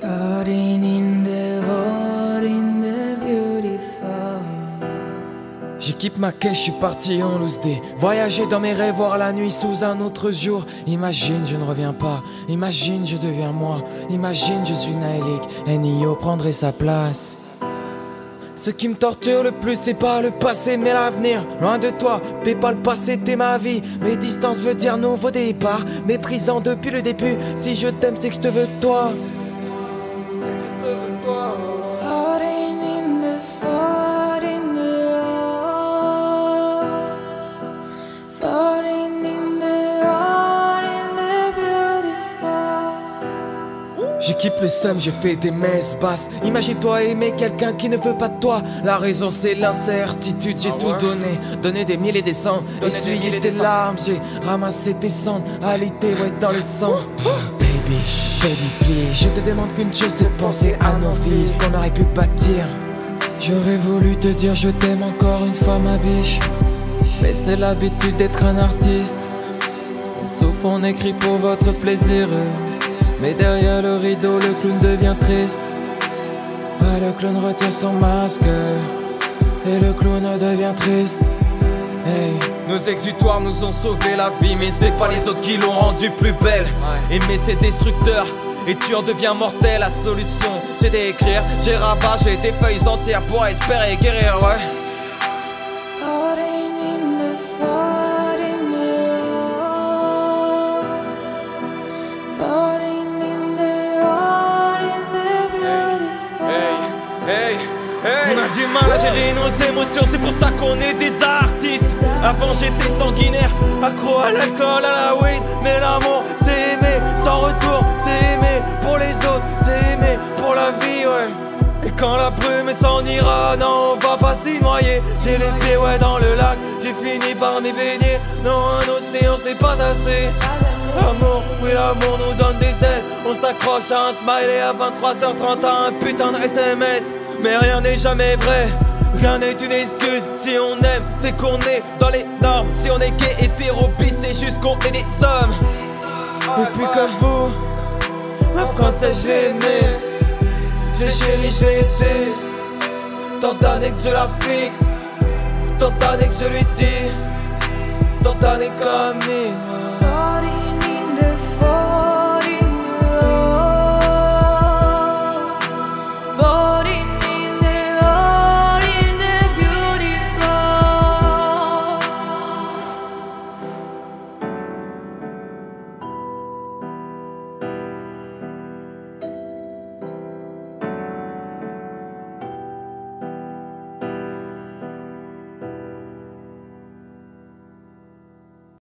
Falling in the heart, in the beautiful. J'équipe ma caisse, je suis parti en loose day. Voyager dans mes rêves, voir la nuit sous un autre jour. Imagine, je ne reviens pas. Imagine, je deviens moi. Imagine, je suis Naelik. Nio prendrait sa place. Ce qui me torture le plus, c'est pas le passé, mais l'avenir. Loin de toi, t'es pas le passé, t'es ma vie. Mes distances veut dire nouveau départ. Méprisant depuis le début. Si je t'aime, c'est que je te veux toi. C'est que je te veux toi. Falling in the heart, in the heart. Falling in the heart, in the beautiful. J'équipe le seum, je fais des messes basses. Imagine-toi aimer quelqu'un qui ne veut pas de toi. La raison c'est l'incertitude, j'ai tout donné. Donné des mille et des cents, essuyé tes larmes. J'ai ramassé tes cendres, alité ouais dans le sang. Baby, baby please, je te demande qu'une chose, c'est de penser à nos vies, ce qu'on aurait pu bâtir. J'aurais voulu te dire je t'aime encore une fois ma biche, mais c'est l'habitude d'être un artiste. On souffre, on écrit pour votre plaisir, mais derrière le rideau, le clown devient triste. Ah, le clown retire son masque et le clown devient triste. Hey. Nos exutoires nous ont sauvé la vie, mais c'est pas les autres qui l'ont rendue plus belle. Aimer c'est destructeur et tu en deviens mortel. La solution c'est d'écrire. J'ai ravagé des feuilles entières pour espérer guérir, ouais. Falling in the heart, in the heart. Falling in the heart, in the beautiful. Hey. On a du mal à gérer nos émotions, c'est pour ça qu'on est des artistes. Avant j'étais sanguinaire, accro à l'alcool, à la weed. Mais l'amour c'est aimer sans retour, c'est aimer pour les autres, c'est aimer pour la vie, ouais. Et quand la brume s'en ira, non on va pas s'y noyer. J'ai les pieds ouais dans le lac, j'ai fini par m'y baigner. Non un océan ce n'est pas assez. L'amour, oui l'amour nous donne des ailes. On s'accroche à un smiley à 23h30 à un putain de SMS. Mais rien n'est jamais vrai, rien n'est une excuse. Si on aime, c'est qu'on est dans les normes. Si on est gay, hétéro, bis, c'est juste qu'on est des hommes. Et puis comme vous, ma princesse je l'ai aimée, je l'ai chérie, je l'ai été. Tant d'années que je la fixe, tant d'années que je lui dis, tant d'années comme